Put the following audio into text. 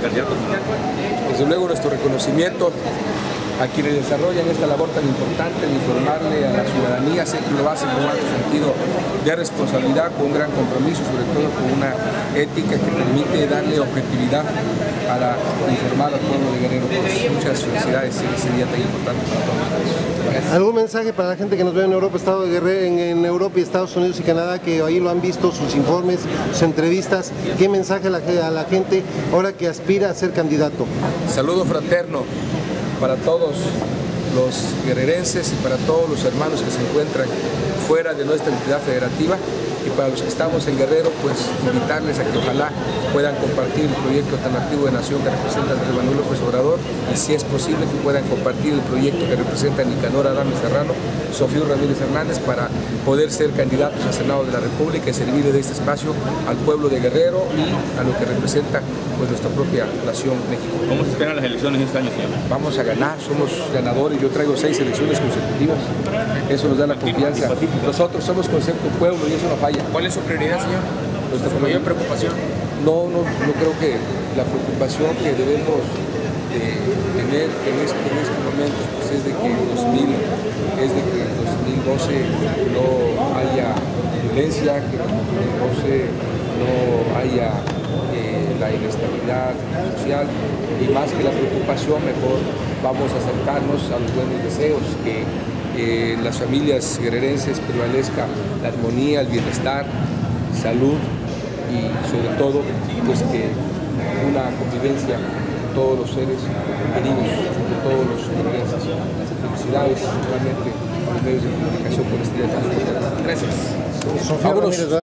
candidato? Desde luego nuestro reconocimiento a quienes desarrollan esta labor tan importante de informarle a la ciudadanía. Sé que lo hacen con un alto sentido de responsabilidad, con un gran compromiso, sobre todo con una ética que permite darle objetividad para informar al pueblo de Guerrero. Pues muchas felicidades en ese día tan importante para todos. ¿Algún mensaje para la gente que nos ve en Europa, Estado de Guerrero, en Europa y Estados Unidos y Canadá, que ahí lo han visto, sus informes, sus entrevistas? ¿Qué mensaje a la gente ahora que aspira a ser candidato? Saludo fraterno para todos los guerrerenses y para todos los hermanos que se encuentran fuera de nuestra entidad federativa, y para los que estamos en Guerrero, pues invitarles a que ojalá puedan compartir el proyecto alternativo de nación que representa Andrés Manuel López Obrador, y si es posible que puedan compartir el proyecto que representa Nicanor Adames Serrano, Sofío Ramírez Hernández, para poder ser candidatos al Senado de la República y servir de este espacio al pueblo de Guerrero y a lo que representa pues nuestra propia nación México. ¿Cómo se esperan las elecciones este año, señor? Vamos a ganar, somos ganadores. Yo traigo 6 elecciones consecutivas, eso nos da la confianza. Nosotros somos concepto pueblo y eso no falla. ¿Cuál es su prioridad, señor? ¿Su mayor preocupación? No creo que la preocupación que debemos tener en este momento pues es de que en 2012 no haya violencia, que en 2012 no haya la inestabilidad social, y más que la preocupación, mejor vamos a acercarnos a los buenos deseos, que en las familias guerrerenses prevalezca la armonía, el bienestar, salud y sobre todo pues que una convivencia de todos los seres queridos, de todos los guerrerenses. Felicidades realmente a los medios de comunicación por este día tan importante. Gracias. Sofía Ramírez.